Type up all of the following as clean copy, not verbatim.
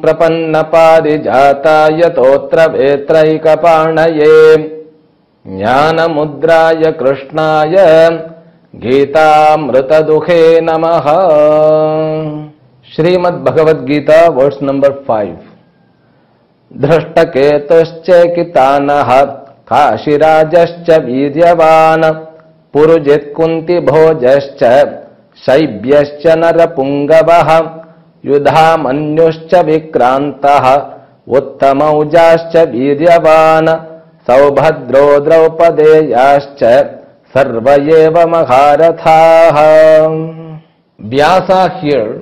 प्रपन्न पारिजाताय तोत्र वेत्रैकपाणये ज्ञान मुद्राय कृष्णाय गीतामृतदुहे नमः। Shrimad Bhagavad Gita verse number 5। धृष्टकेतुश्चैकितानः काशीराजश्च वीर्यवान् पुरुजित् कुन्तिभोजश्च शैब्यश्च नरपुङ्गवः युधामन्युश्च विक्रान्तः उत्तमौजाश्च वीर्यवान् सौभद्रो द्रौपदेयाश्च सर्व एव महारथाः। Vyasa here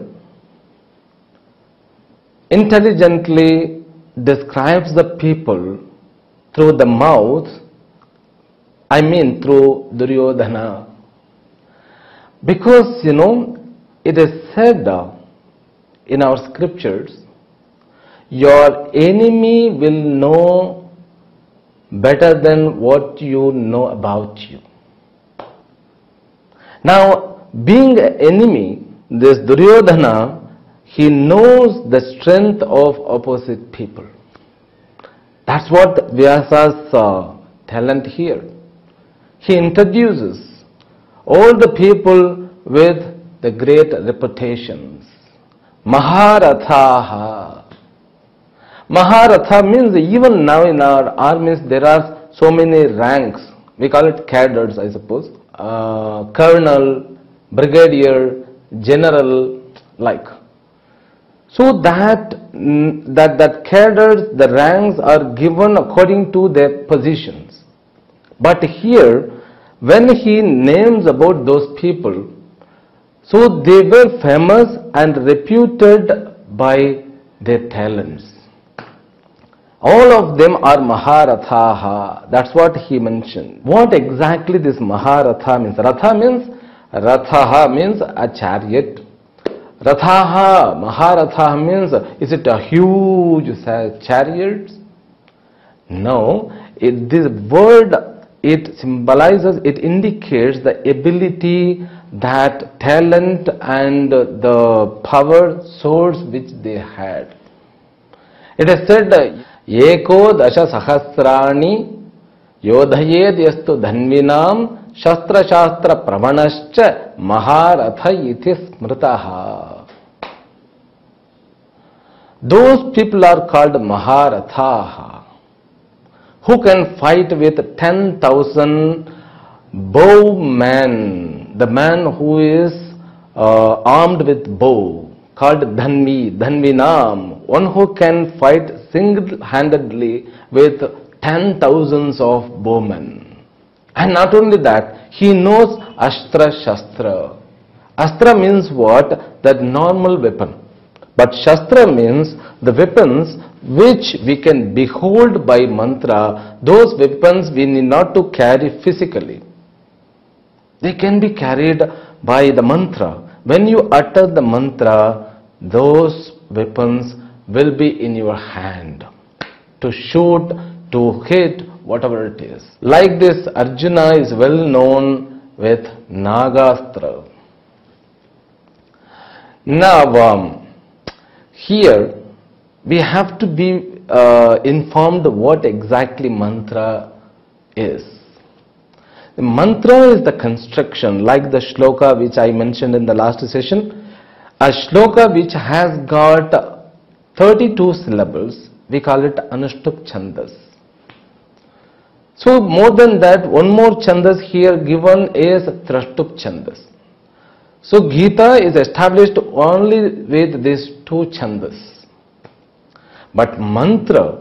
intelligently describes the people through the mouth, I mean through Duryodhana. Because it is said in our scriptures, your enemy will know better than what you know about you. Now, being an enemy, this Duryodhana, he knows the strength of opposite people. That's what Vyasa's talent here. He introduces all the people with the great reputations. Maharathaha. Maharatha means even now in our armies there are so many ranks. We call it cadres, I suppose. Colonel, brigadier, general, like. So that cadres, the ranks are given according to their positions. But here, when he names about those people, so they were famous and reputed by their talents. All of them are Maharathaha. That's what he mentioned. What exactly this Maharatha means? Rathaha means a chariot. Rathaha, Maharatha means, is it a huge chariot? No, this word, it symbolizes, it indicates the ability, that talent and the power source which they had. It is said, Eko dasha sahasrani yodhayed yastu dhanvinam shastra shastra pramanascha maharatha iti smritaha. Those people are called Maharathaha, who can fight with 10,000 bowmen, the man who is armed with bow, called Dhanvinam, one who can fight single-handedly with 10,000s of bowmen. And not only that, he knows Astra Shastra. Astra means what? That normal weapon. But Shastra means the weapons which we can behold by mantra. Those weapons we need not to carry physically. They can be carried by the mantra. When you utter the mantra, those weapons will be in your hand to shoot, to hit, whatever it is. Like this, Arjuna is well known with Nagastra. Now, here we have to be informed what exactly mantra is. The mantra is the construction, like the shloka which I mentioned in the last session. A shloka which has got 32 syllables, we call it Anushtup Chandas. So more than that, one more Chandas here given is Trashtup Chandas. So Gita is established only with these 2 Chandas. But mantra,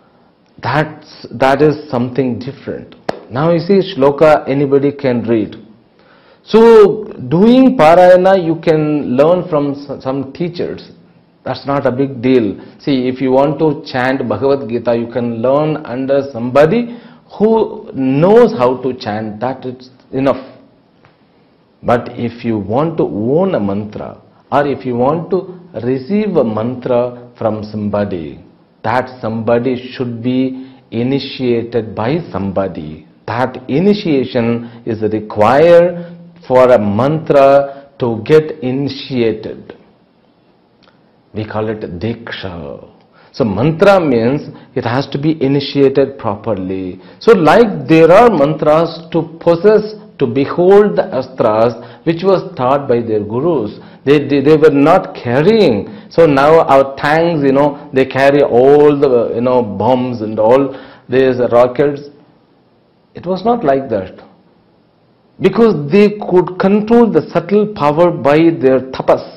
that is something different. Now you see, shloka anybody can read. So doing parayana you can learn from some teachers. That's not a big deal. See, if you want to chant Bhagavad Gita, you can learn under somebody who knows how to chant. That is enough. But if you want to own a mantra, or if you want to receive a mantra from somebody, that somebody should be initiated by somebody. That initiation is required for a mantra to get initiated. We call it Diksha. So mantra means it has to be initiated properly. So like there are mantras to possess, to behold the astras, which was taught by their gurus. They were not carrying. So now our tanks, they carry all the, bombs and all these rockets. It was not like that. Because they could control the subtle power by their tapas.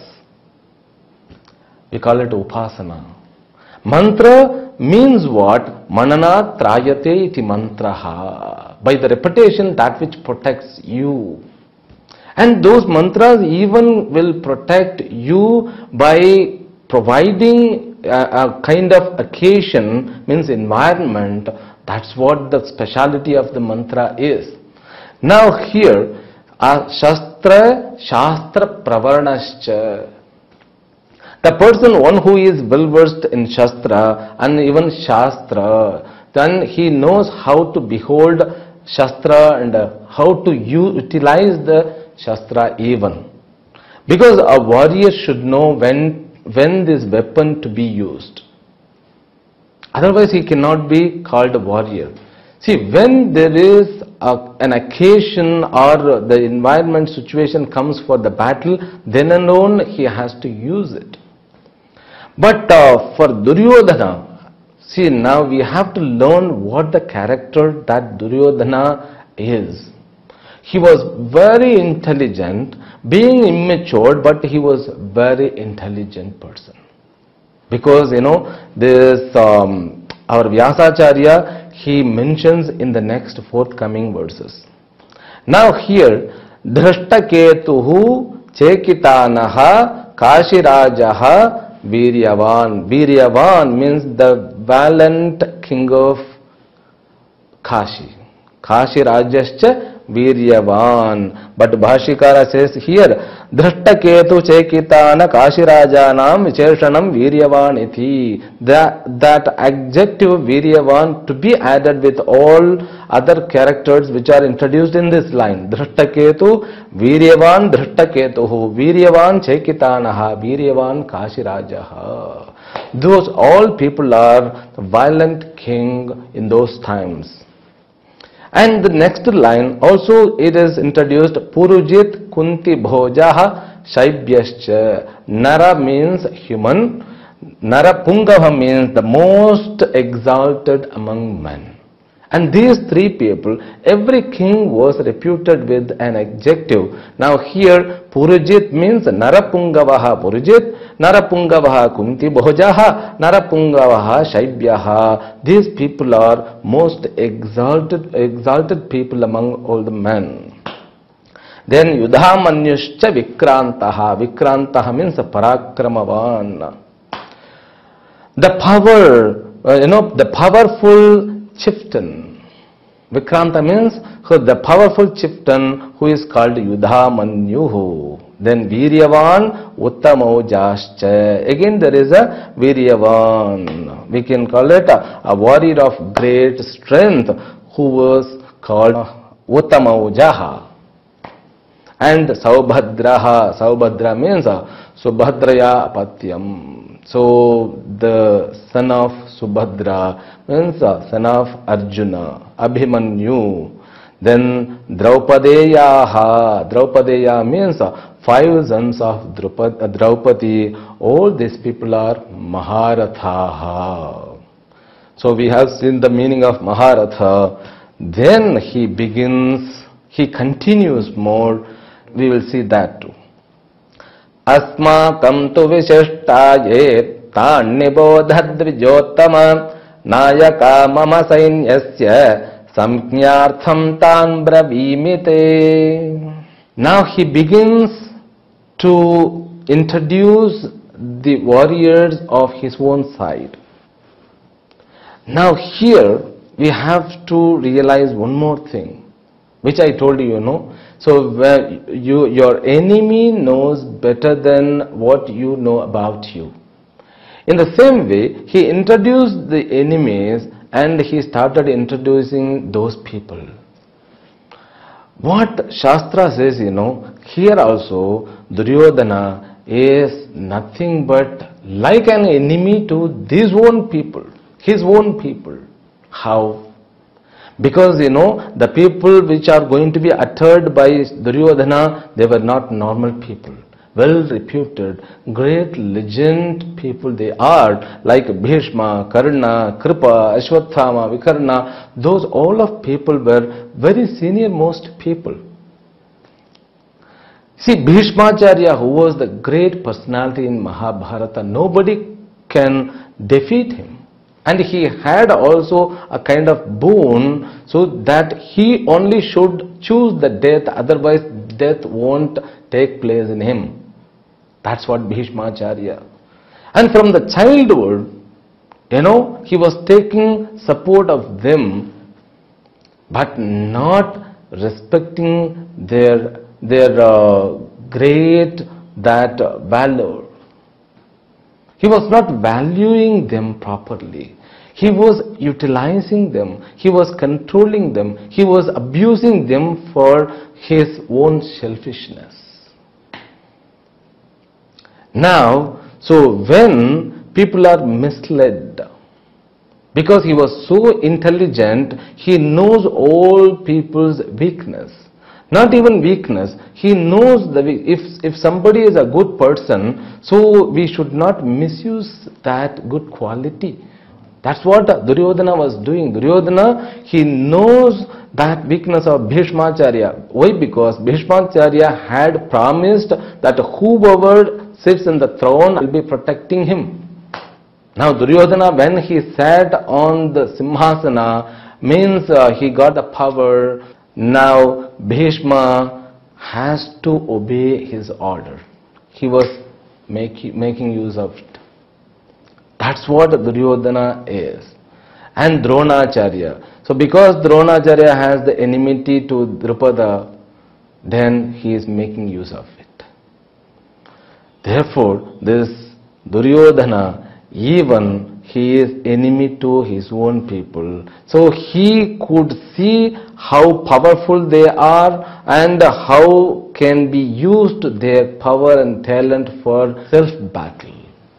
We call it upasana. Mantra means what? Manana trayate iti mantraha. By the repetition, that which protects you. And those mantras even will protect you by providing a kind of occasion, means environment. That's what the speciality of the mantra is. Now here, Shastra Pravarnascha. The person, one who is well versed in Shastra and even Shastra, then he knows how to behold Shastra and how to utilize the Shastra even. Because a warrior should know when this weapon to be used. Otherwise he cannot be called a warrior. See, when there is an occasion or the environment situation comes for the battle, then alone he has to use it. But for Duryodhana, see, now we have to learn what the character that Duryodhana is. He was very intelligent, being immature, but he was very intelligent person. Because, this, our Vyasacharya, he mentions in the next forthcoming verses. Now here, Drashtaketuhu Chekitanaha Kashirajaha Viryavan. Viryavan means the valiant king of Kashi. Kashi Rajascha Viryavan. But Bhashikara says here, Drashtaketu Chekitana Kashi Rajanam Vicheshanam Viryavan iti. That adjective Viryavan to be added with all other characters which are introduced in this line. Drashtaketu Viryavan Drashtaketuhu Viryavan Chekitanaha Viryavan Kashi Rajaha. Those all people are the violent king in those times. And the next line also it is introduced Purujit Kunti Bhojaha Shaibhyascha. Nara means human. Narapungava means the most exalted among men. And these three people, every king was reputed with an adjective. Now here Purujit means Narapungavaha Purujit, Narapungavaha Kunti Bhojaha, Narapungavaha Shaibhyaha. These people are most exalted people among all the men. Then Yudhamanyuscha Vikrantaha. Vikrantaha means Parakramavan. The power, the powerful chieftain. Vikranta means the powerful chieftain who is called Yudhamanyuhu. Then Viryavan Uttamojascha. Again there is a Viryavan. We can call it a warrior of great strength who was called Uttamojaha. And Saubhadraha. Saubhadra means Subhadraya Apatyam. So the son of Subhadra means son of Arjuna, Abhimanyu. Then Draupadeyaha. Draupadeya means 5 sons of Draupadi. All these people are Maharathaha. So we have seen the meaning of Maharatha. Then he continues more. We will see that too. Asmakam tu vishishtaye tannibodhadvijottama nayaka mama sainyasya samknyartham tan bravimite. Now he begins to introduce the warriors of his own side. Now here we have to realize one more thing, which I told you, So your enemy knows better than what you know about you. In the same way, he introduced the enemies and he started introducing those people. What Shastra says, here also Duryodhana is nothing but like an enemy to his own people. How? Because the people which are going to be uttered by Duryodhana, they were not normal people. Well reputed, great legend people they are, like Bhishma, Karna, Kripa, Ashwathama, Vikarna. Those all of people were very senior most people. See, Bhishmacharya, who was the great personality in Mahabharata, nobody can defeat him. And he had also a kind of boon, so that he only should choose the death, otherwise death won't take place in him. That's what Bhishmacharya. And from the childhood, he was taking support of them, but not respecting their great valor. He was not valuing them properly. He was utilizing them. He was controlling them. He was abusing them for his own selfishness. Now, so when people are misled, because he was so intelligent, he knows all people's weakness. Not even weakness, he knows if somebody is a good person, so we should not misuse that good quality. That's what Duryodhana was doing. Duryodhana, he knows that weakness of Bhishmacharya. Why? Because Bhishmacharya had promised that whoever sits in the throne will be protecting him. Now Duryodhana, when he sat on the Simhasana, means he got the power. Now Bhishma has to obey his order. He was making use of it. That's what Duryodhana is. And Dronacharya. So because Dronacharya has the enmity to Drupada, then he is making use of it. Therefore, this Duryodhana, even he is enemy to his own people. So he could see how powerful they are and how can be used their power and talent for self-battle.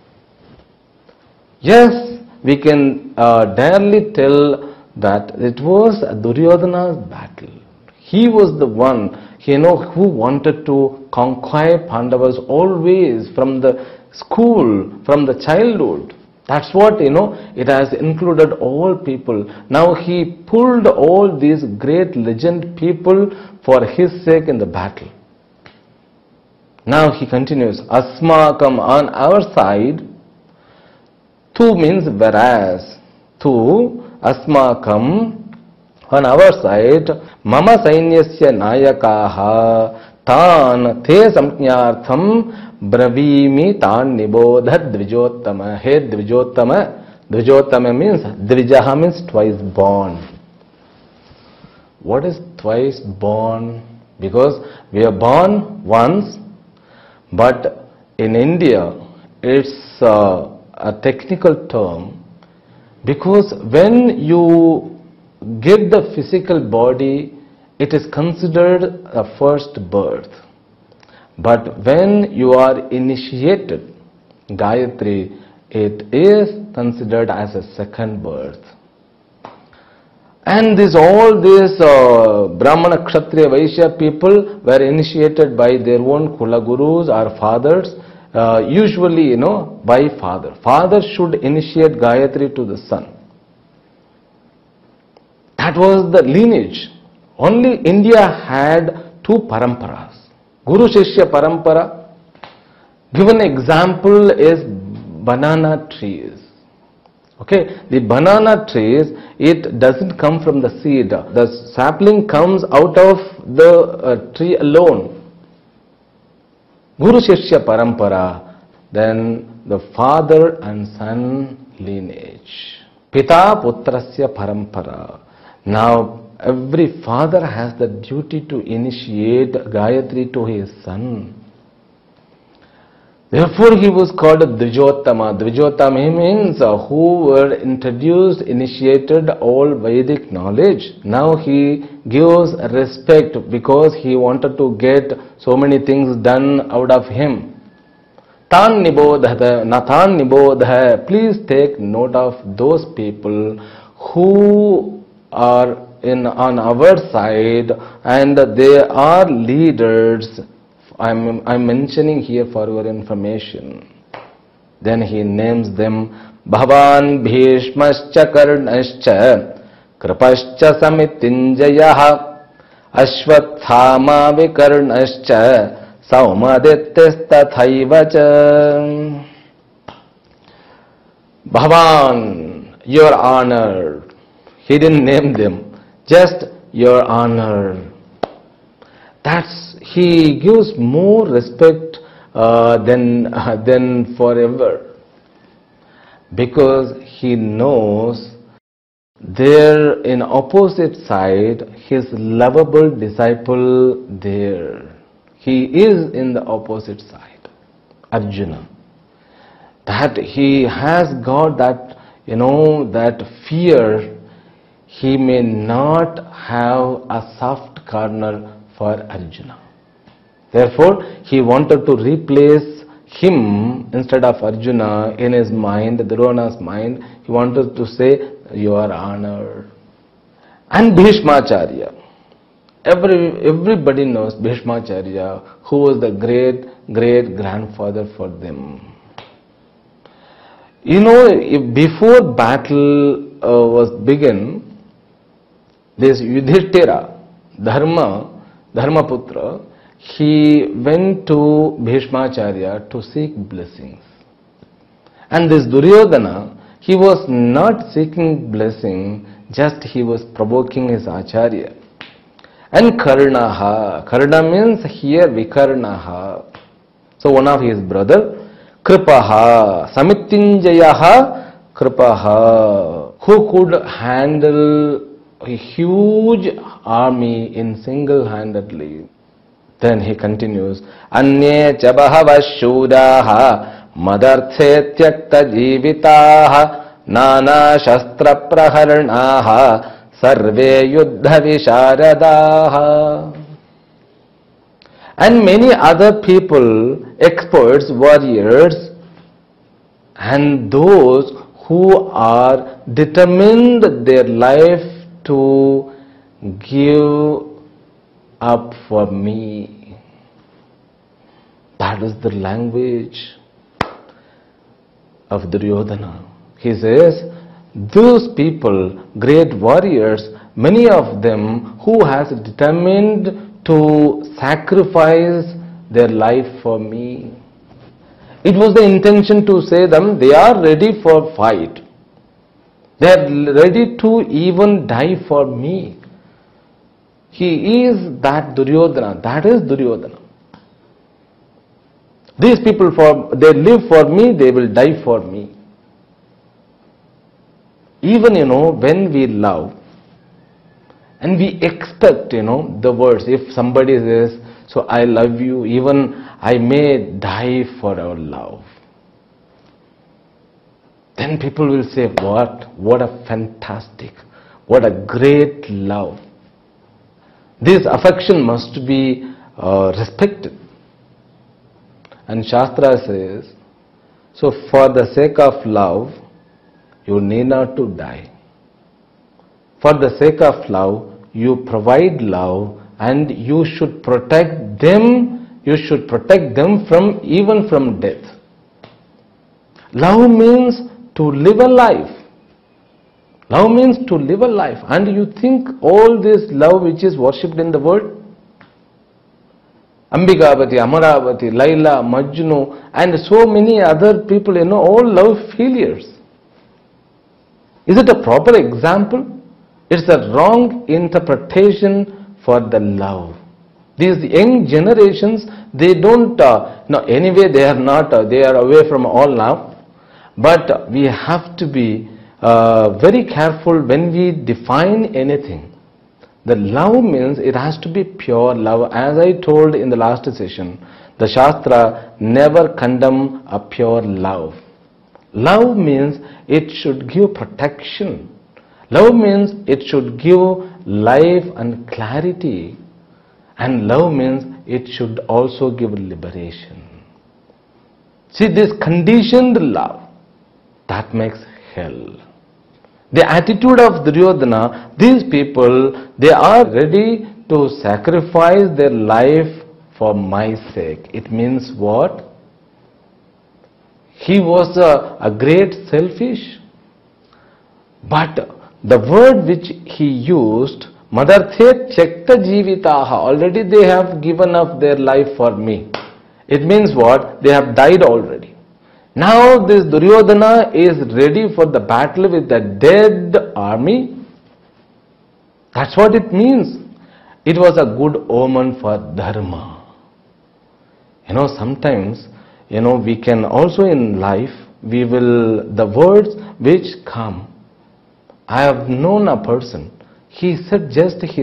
Yes, we can directly tell that it was Duryodhana's battle. He was the one, who wanted to conquer Pandavas always from the school, from the childhood. That's what, it has included all people. Now he pulled all these great legend people for his sake in the battle. Now he continues, Asmakam, on our side. Tu means whereas. Tu, Asmakam, on our side, Mama Sainyasya Nayakaha, Tan Te Samjnartham Bravimi Tan Nibodha Dvijottama. He Dvijottama. Dvijottama means, Dvijaha means twice born. What is twice born? Because we are born once, but in India it's a technical term, because when you get the physical body, it is considered a first birth. But when you are initiated, Gayatri, it is considered as a second birth. And all these Brahmana, Kshatriya, Vaishya people were initiated by their own Kula Gurus or fathers. Usually, by father. Father should initiate Gayatri to the son. That was the lineage. Only India had two paramparas. Guru Shishya parampara. Given example is banana trees. Okay, the banana trees, it doesn't come from the seed. The sapling comes out of the tree alone. Guru Shishya parampara, then the father and son lineage. Pita putrasya parampara. Now every father has the duty to initiate Gayatri to his son. Therefore he was called Dvijottama. Dvijottama means who were introduced, initiated all Vedic knowledge. Now he gives respect because he wanted to get so many things done out of him. Tan nibodhata, natan nibodha. Please take note of those people who are on our side and they are leaders. I'm mentioning here for your information. Then he names them Bhavan Bhishmascha Karnascha Kripascha Samitinjayah Ashwathama Vikarnascha Saumadityastatthaivacha. Bhavan, your honor. He didn't name them, just your honor. He gives more respect than forever, because he knows there in opposite side his lovable disciple there. He is in the opposite side, Arjuna. That he has got that, that fear. He may not have a soft corner for Arjuna. Therefore, he wanted to replace him instead of Arjuna in his mind, Duryodhana's mind. He wanted to say, your honor. And Bhishmacharya. Everybody knows Bhishmacharya, who was the great grandfather for them. Before battle was begun, this Yudhishthira, Dharmaputra, he went to Bhishmacharya to seek blessings. And this Duryodhana, he was not seeking blessing, just he was provoking his Acharya. And Karnaha, Karna means here Vikarnaha. So one of his brother, Kripaha, Samitinjayaha, Kripaha, who could handle a huge army in single-handedly. Then he continues, Anye cha bahava shudaha madarthe tyakta jivitaha nana shastra praharnaha sarve yuddha visharadaha. And many other people, experts, warriors, and those who are determined their life to give up for me. That is the language of Duryodhana. He says, those people, great warriors, many of them who has determined to sacrifice their life for me. It was the intention to say them, they are ready for fight. They are ready to even die for me. He is that Duryodhana. That is Duryodhana. These people, they live for me, they will die for me. Even, when we love and we expect, the words, if somebody says, so I love you, even I may die for our love. Then people will say, what a fantastic, what a great love. This affection must be respected. And Shastra says, so for the sake of love, you need not to die. For the sake of love, you provide love and you should protect them, even from death. Love means to live a life. Love means to live a life. And you think all this love which is worshipped in the world, Ambikavati, Amaravati, Laila, Majnu, and so many other people, all love failures. Is it a proper example? It's a wrong interpretation for the love. These young generations, they don't, anyway they are not, they are away from all love. But we have to be very careful when we define anything. The love means it has to be pure love. As I told in the last session, the Shastra never condemn a pure love. Love means it should give protection. Love means it should give life and clarity. And love means it should also give liberation. See, this conditioned love, that makes hell. The attitude of Duryodhana, these people, they are ready to sacrifice their life for my sake. It means what? He was a great selfish. But the word which he used, Madarthe Chekta Jivitaha, already they have given up their life for me. It means what? They have died already. Now this Duryodhana is ready for the battle with the dead army. That's what it means. It was a good omen for Dharma. Sometimes, we can also in life, the words which come. I have known a person, he said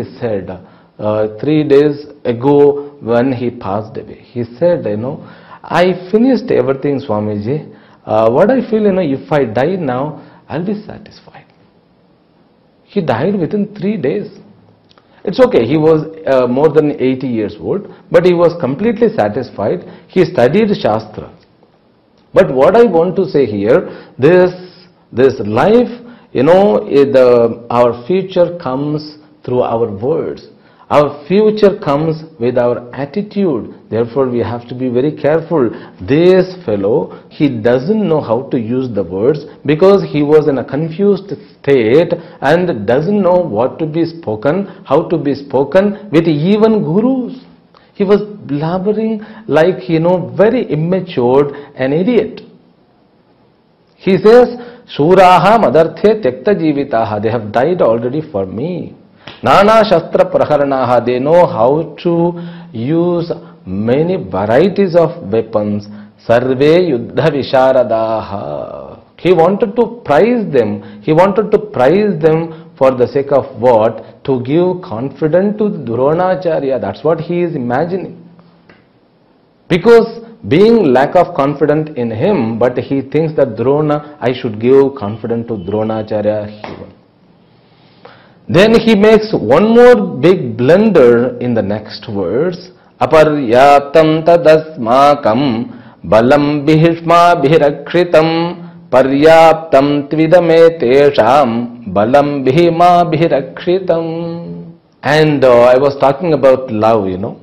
3 days ago when he passed away, he said, I finished everything, Swamiji. What I feel, if I die now, I'll be satisfied. He died within 3 days. It's okay, he was more than 80 years old, but he was completely satisfied. He studied Shastra. But what I want to say here, this life, our future comes through our words. Our future comes with our attitude. Therefore, we have to be very careful. This fellow, he doesn't know how to use the words because he was in a confused state and doesn't know what to be spoken, how to be spoken with even gurus. He was blabbering like, very immature, an idiot. He says, Shuraha Madarthe Tekta Jivitaha, they have died already for me. Nana Shastra Praharanaha, they know how to use many varieties of weapons. Sarve Yuddha Visharadaha. He wanted to prize them. He wanted to prize them for the sake of what? To give confidence to Dronacharya. That's what he is imagining. Because being lack of confidence in him, but he thinks that Drona, I should give confidence to Dronacharya. Then he makes one more big blunder in the next verse. Aparyaptam tadasmakam balam bhishma bhirakritam paryaptam tvidame tesham balam bhima bhirakritam. And I was talking about love,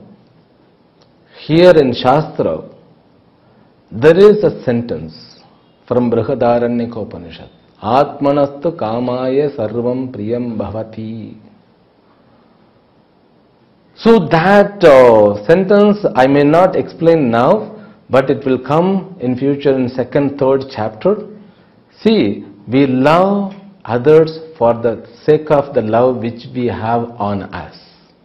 Here in Shastra, there is a sentence from Brihadaranyaka Upanishad. Atmanastu kamaya sarvam priyam bhavati. So that sentence I may not explain now, but it will come in future in second, third chapter. See, we love others for the sake of the love which we have on us.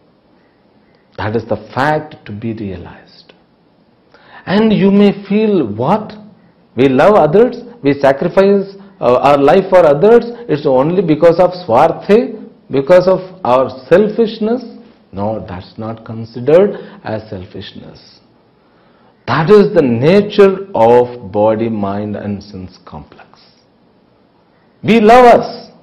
That is the fact to be realized. And you may feel what? We love others, we sacrifice our life for others, it's only because of swarthe, because of our selfishness. No, that's not considered as selfishness. That is the nature of body, mind and sense complex. We love us,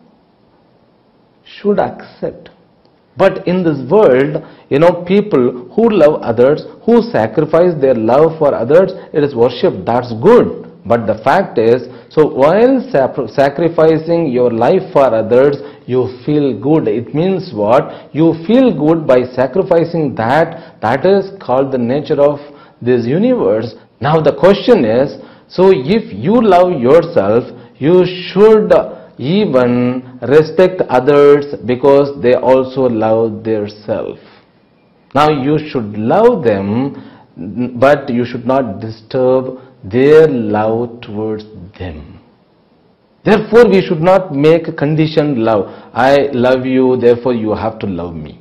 should accept. But in this world, people who love others, who sacrifice their love for others, it is worship, that's good. But the fact is, so while sacrificing your life for others, you feel good. It means what? You feel good by sacrificing that. That is called the nature of this universe. Now the question is, so if you love yourself, you should even respect others because they also love their self. Now you should love them, but you should not disturb their love towards them. Therefore, we should not make conditioned love. I love you, therefore you have to love me.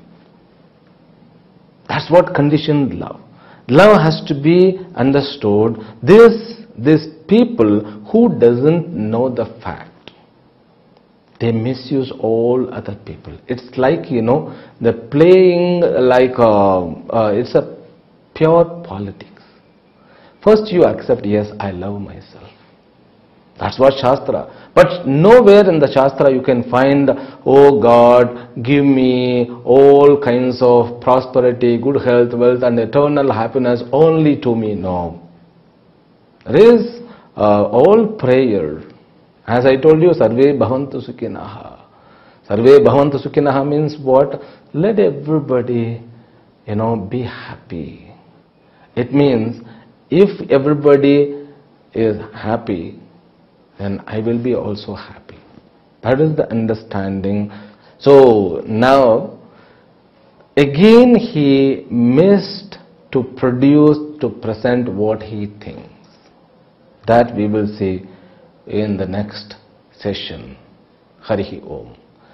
That's what conditioned love. Love has to be understood. These people who doesn't know the fact, they misuse all other people. It's like, they're playing like, it's a pure politics. First you accept, yes, I love myself. That's what Shastra. But nowhere in the Shastra you can find, oh God, give me all kinds of prosperity, good health, wealth and eternal happiness only to me. No. There is all prayer. As I told you, Sarve Bhavantu Sukhinaha. Sarve Bhavantu Sukhinaha means what? Let everybody, be happy. It means if everybody is happy, then I will be also happy. That is the understanding. So now, again he missed to present what he thinks. That we will see in the next session. Harihi Om.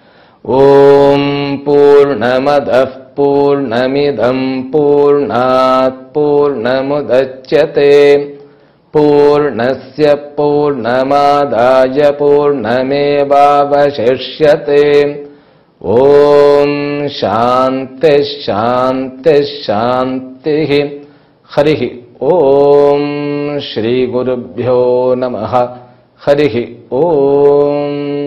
Om Purnamadah Purnamidam Purnat Purnamudachyate Purnasya Purnamadaya Purnamevavashishyate. Om Shanti Shanti Shanti. Harihi Om. Shri Gurubhyo Namaha. Harihi Om.